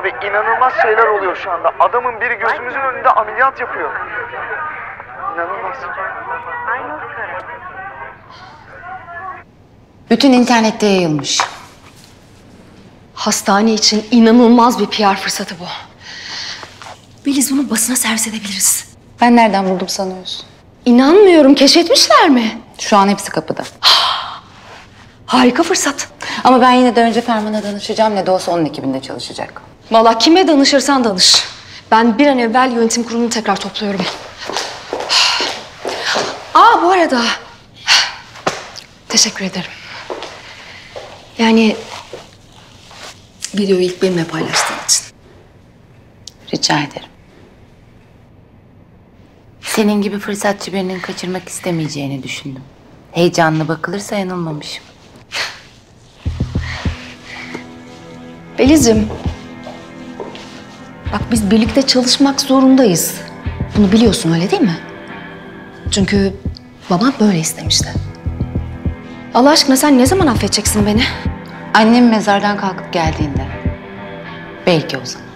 Abi inanılmaz şeyler oluyor şu anda. Adamın biri gözümüzün önünde ameliyat yapıyor. İnanılmaz. Bütün internette yayılmış. Hastane için inanılmaz bir PR fırsatı bu. Beliz, bunu basına servis edebiliriz. Ben nereden buldum sanıyorsun? İnanmıyorum, keşfetmişler mi? Şu an hepsi kapıda. Harika fırsat. Ama ben yine de önce Ferman'a danışacağım. Ne de olsa onun ekibinde çalışacak. Vallahi kime danışırsan danış. Ben bir an evvel yönetim kurulunu tekrar topluyorum. Bu arada... Teşekkür ederim. Yani... Videoyu ilk benimle paylaştığın için. Rica ederim. Senin gibi fırsatçı birinin kaçırmak istemeyeceğini düşündüm. Heyecanlı bakılırsa yanılmamışım. Beliz'cim... Bak, biz birlikte çalışmak zorundayız. Bunu biliyorsun, öyle değil mi? Çünkü babam böyle istemişti. Allah aşkına sen ne zaman affedeceksin beni? Annem mezardan kalkıp geldiğinde. Belki o zaman.